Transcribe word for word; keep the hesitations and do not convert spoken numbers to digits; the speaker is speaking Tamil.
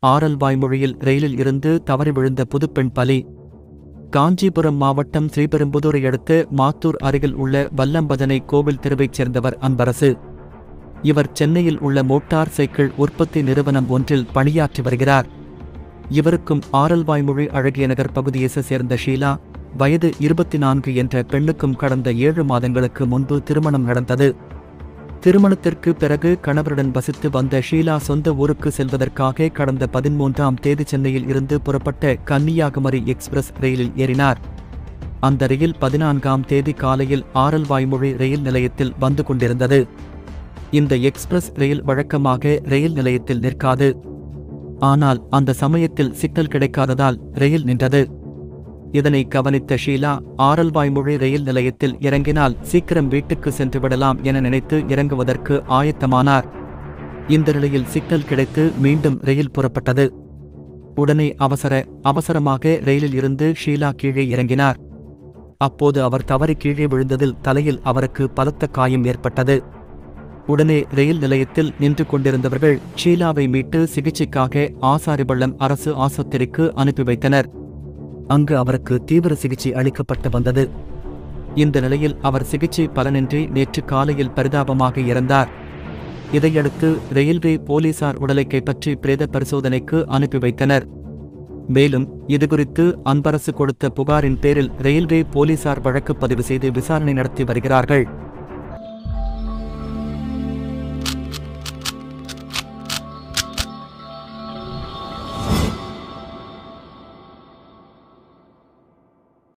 ஆரல்வாய்மொழியில் ரயிலில் இருந்து தவறி விழுந்த புதுப்பெண் பலி. காஞ்சிபுரம் மாவட்டம் ஸ்ரீபெரும்புதூரை அடுத்து மாத்தூர் அருகில் உள்ள வல்லம்பதனை கோவில் தெருவைச் சேர்ந்தவர் அன்பரசு. இவர் சென்னையில் உள்ள மோட்டார் சைக்கிள் உற்பத்தி நிறுவனம் ஒன்றில் பணியாற்றி வருகிறார். இவருக்கும் ஆரல்வாய்மொழி அழகியநகர் பகுதியைச் சேர்ந்த ஷீலா, வயது இருபத்தி நான்கு என்ற பெண்ணுக்கும் கடந்த ஏழு மாதங்களுக்கு முன்பு திருமணம் நடந்தது. திருமணத்திற்கு பிறகு கணவருடன் வசித்து வந்த ஷீலா சொந்த ஊருக்கு செல்வதற்காக கடந்த பதிமூன்றாம் தேதி சென்னையில் இருந்து புறப்பட்ட கன்னியாகுமரி எக்ஸ்பிரஸ் ரயிலில் ஏறினார். அந்த ரயில் பதினான்காம் தேதி காலையில் ஆரல்வாய்மொழி ரயில் நிலையத்தில் வந்து கொண்டிருந்தது. இந்த எக்ஸ்பிரஸ் ரயில் வழக்கமாக ரயில் நிலையத்தில் நிற்காது. ஆனால் அந்த சமயத்தில் சிக்னல் கிடைக்காததால் ரயில் நின்றது. இதனை கவனித்த ஷீலா, ஆரல்வாய்மொழி ரயில் நிலையத்தில் இறங்கினால் சீக்கிரம் வீட்டுக்கு சென்று விடலாம் என நினைத்து இறங்குவதற்கு ஆயத்தமானார். இந்த நிலையில் சிக்னல் கிடைத்து மீண்டும் ரயில் புறப்பட்டது. உடனே அவசர அவசரமாக ரயிலில் இருந்து ஷீலா கீழே இறங்கினார். அப்போது அவர் தவறி கீழே விழுந்ததில் தலையில் அவருக்கு பலத்த காயம் ஏற்பட்டது. உடனே ரயில் நிலையத்தில் நின்று கொண்டிருந்தவர்கள் ஷீலாவை மீட்டு சிகிச்சைக்காக ஆசாரிபள்ளம் அரசு ஆஸ்பத்திரிக்கு அனுப்பி வைத்தனர். அங்கு அவருக்கு தீவிர சிகிச்சை அளிக்கப்பட்டு வந்தது. இந்த நிலையில் அவர் சிகிச்சை பலனின்றி நேற்று காலையில் பரிதாபமாக இறந்தார். இதையடுத்து ரயில்வே போலீசார் உடலை கைப்பற்றி பிரேத பரிசோதனைக்கு அனுப்பி வைத்தனர். மேலும் இதுகுறித்து அன்பரசு கொடுத்த புகாரின் பேரில் ரயில்வே போலீசார் வழக்கு பதிவு செய்து விசாரணை நடத்தி வருகிறார்கள்.